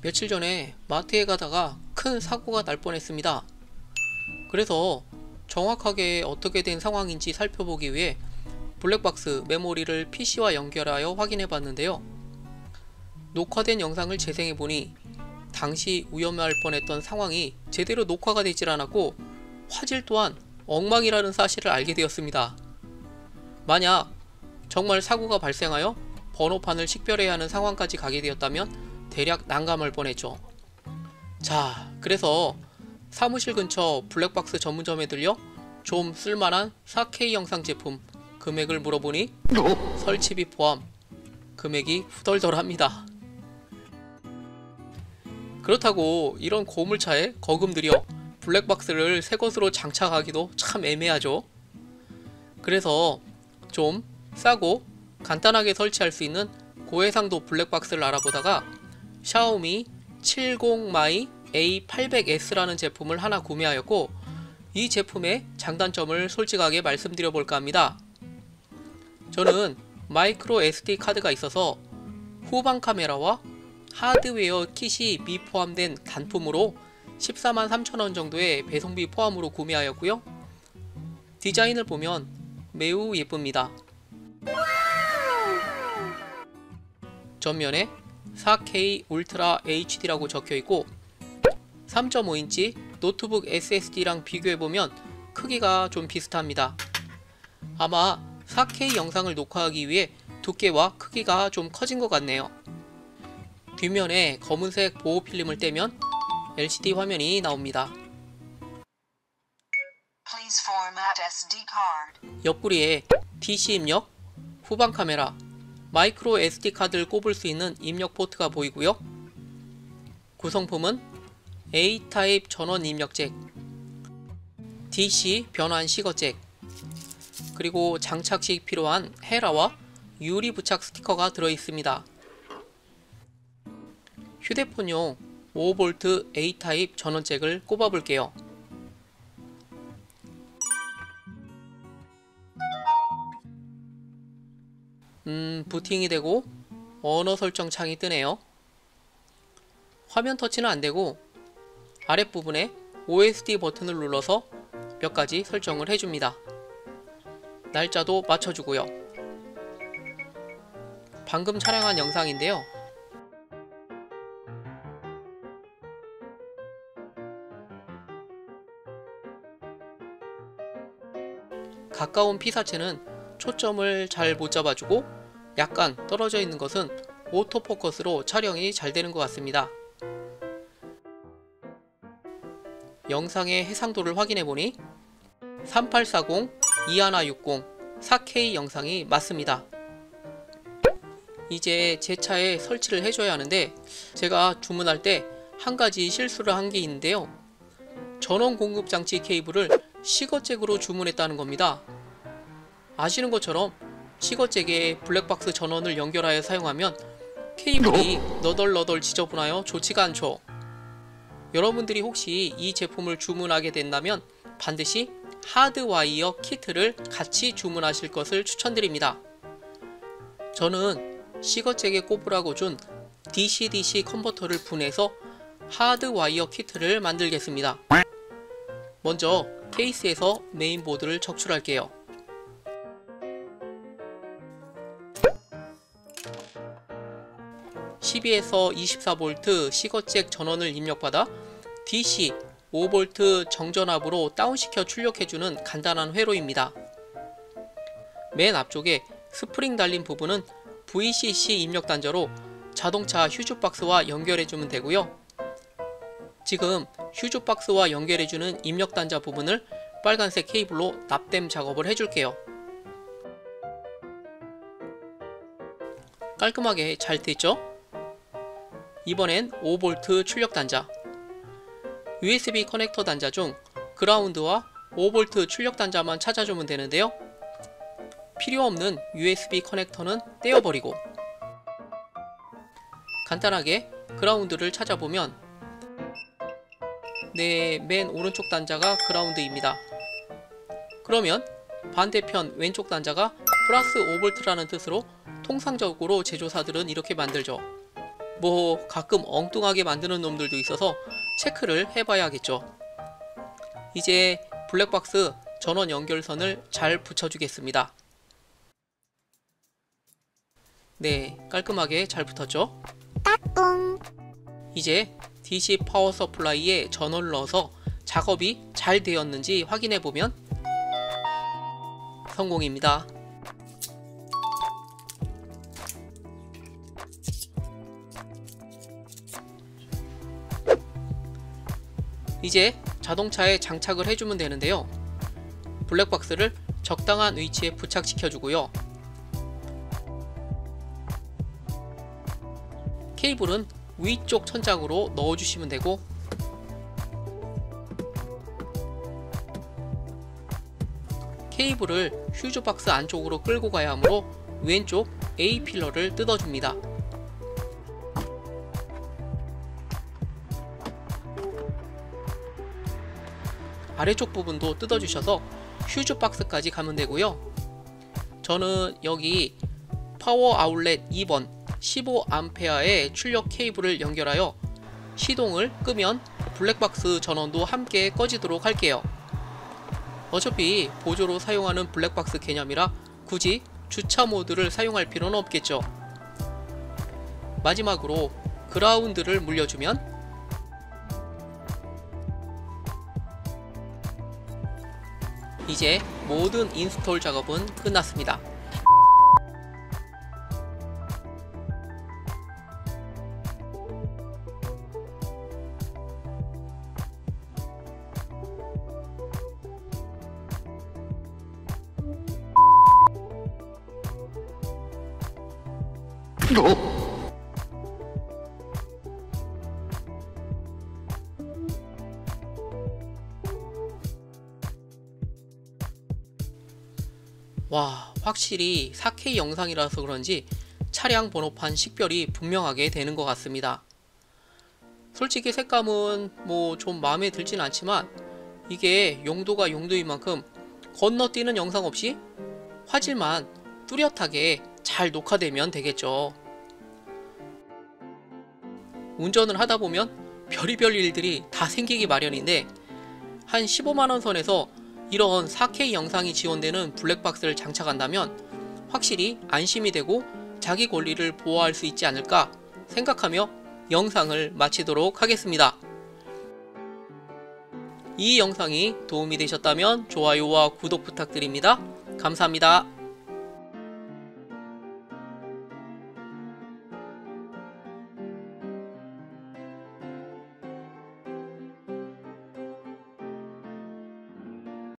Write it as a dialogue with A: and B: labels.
A: 며칠 전에 마트에 가다가 큰 사고가 날 뻔했습니다. 그래서 정확하게 어떻게 된 상황인지 살펴보기 위해 블랙박스 메모리를 PC와 연결하여 확인해 봤는데요. 녹화된 영상을 재생해 보니 당시 위험할 뻔했던 상황이 제대로 녹화가 되질 않았고 화질 또한 엉망이라는 사실을 알게 되었습니다. 만약 정말 사고가 발생하여 번호판을 식별해야 하는 상황까지 가게 되었다면 대략 난감할 뻔했죠. 자, 그래서 사무실 근처 블랙박스 전문점에 들려 좀 쓸만한 4K 영상 제품 금액을 물어보니 설치비 포함 금액이 후덜덜합니다. 그렇다고 이런 고물차에 거금 들여 블랙박스를 새 것으로 장착하기도 참 애매하죠. 그래서 좀 싸고 간단하게 설치할 수 있는 고해상도 블랙박스를 알아보다가 샤오미 70마이 A800S라는 제품을 하나 구매하였고, 이 제품의 장단점을 솔직하게 말씀드려 볼까 합니다. 저는 마이크로 SD 카드가 있어서 후방 카메라와 하드웨어 킷이 미포함된 단품으로 143,000원 정도의 배송비 포함으로 구매하였고요. 디자인을 보면 매우 예쁩니다. 전면에 4K 울트라 HD라고 적혀있고 3.5인치 노트북 SSD랑 비교해보면 크기가 좀 비슷합니다. 아마 4K 영상을 녹화하기 위해 두께와 크기가 좀 커진 것 같네요. 뒷면에 검은색 보호 필름을 떼면 LCD 화면이 나옵니다. 옆구리에 DC 입력, 후방 카메라, 마이크로 SD 카드를 꼽을 수 있는 입력 포트가 보이고요. 구성품은 A타입 전원 입력 잭, DC 변환 시거 잭, 그리고 장착 시 필요한 헤라와 유리 부착 스티커가 들어있습니다. 휴대폰용 5V A타입 전원 잭을 꼽아 볼게요. 부팅이 되고 언어 설정 창이 뜨네요. 화면 터치는 안되고 아랫부분에 OSD 버튼을 눌러서 몇 가지 설정을 해줍니다. 날짜도 맞춰주고요. 방금 촬영한 영상인데요. 가까운 피사체는 초점을 잘 못 잡아주고 약간 떨어져 있는 것은 오토포커스로 촬영이 잘 되는 것 같습니다. 영상의 해상도를 확인해보니 3840, 2160, 4K 영상이 맞습니다. 이제 제 차에 설치를 해줘야 하는데 제가 주문할 때 한 가지 실수를 한 게 있는데요. 전원 공급 장치 케이블을 시거잭으로 주문했다는 겁니다. 아시는 것처럼 시거잭에 블랙박스 전원을 연결하여 사용하면 케이블이 너덜너덜 지저분하여 좋지가 않죠. 여러분들이 혹시 이 제품을 주문하게 된다면 반드시 하드와이어 키트를 같이 주문하실 것을 추천드립니다. 저는 시거잭에 꼽으라고 준 DC-DC 컨버터를 분해서 하드와이어 키트를 만들겠습니다. 먼저 케이스에서 메인보드를 적출할게요. 12에서 24V 시거잭 전원을 입력받아 DC 5V 정전압으로 다운시켜 출력해주는 간단한 회로입니다. 맨 앞쪽에 스프링 달린 부분은 VCC 입력 단자로 자동차 휴즈박스와 연결해주면 되고요. 지금 휴즈박스와 연결해주는 입력 단자 부분을 빨간색 케이블로 납땜 작업을 해줄게요. 깔끔하게 잘 됐죠? 이번엔 5V 출력 단자, USB 커넥터 단자 중 그라운드와 5V 출력 단자만 찾아주면 되는데요. 필요없는 USB 커넥터는 떼어버리고 간단하게 그라운드를 찾아보면 맨 오른쪽 단자가 그라운드입니다. 그러면 반대편 왼쪽 단자가 플러스 5V라는 뜻으로 통상적으로 제조사들은 이렇게 만들죠. 뭐 가끔 엉뚱하게 만드는 놈들도 있어서 체크를 해봐야겠죠. 이제 블랙박스 전원 연결선을 잘 붙여주겠습니다. 네, 깔끔하게 잘 붙었죠?
B: 따꿍.
A: 이제 DC 파워 서플라이에 전원을 넣어서 작업이 잘 되었는지 확인해보면 성공입니다. 이제 자동차에 장착을 해주면 되는데요. 블랙박스를 적당한 위치에 부착시켜주고요. 케이블은 위쪽 천장으로 넣어주시면 되고, 케이블을 휴즈박스 안쪽으로 끌고 가야 하므로 왼쪽 A필러를 뜯어줍니다. 아래쪽 부분도 뜯어주셔서 휴즈박스까지 가면 되고요. 저는 여기 파워 아울렛 2번 15A의 출력 케이블을 연결하여 시동을 끄면 블랙박스 전원도 함께 꺼지도록 할게요. 어차피 보조로 사용하는 블랙박스 개념이라 굳이 주차 모드를 사용할 필요는 없겠죠. 마지막으로 그라운드를 물려주면 이제 모든 인스톨 작업은 끝났습니다. 와, 확실히 4K 영상이라서 그런지 차량 번호판 식별이 분명하게 되는 것 같습니다. 솔직히 색감은 뭐 좀 마음에 들진 않지만 이게 용도가 용도인 만큼 건너뛰는 영상 없이 화질만 뚜렷하게 잘 녹화되면 되겠죠. 운전을 하다 보면 별의별 일들이 다 생기기 마련인데 한 15만원 선에서 이런 4K 영상이 지원되는 블랙박스를 장착한다면 확실히 안심이 되고 자기 권리를 보호할 수 있지 않을까 생각하며 영상을 마치도록 하겠습니다. 이 영상이 도움이 되셨다면 좋아요와 구독 부탁드립니다. 감사합니다.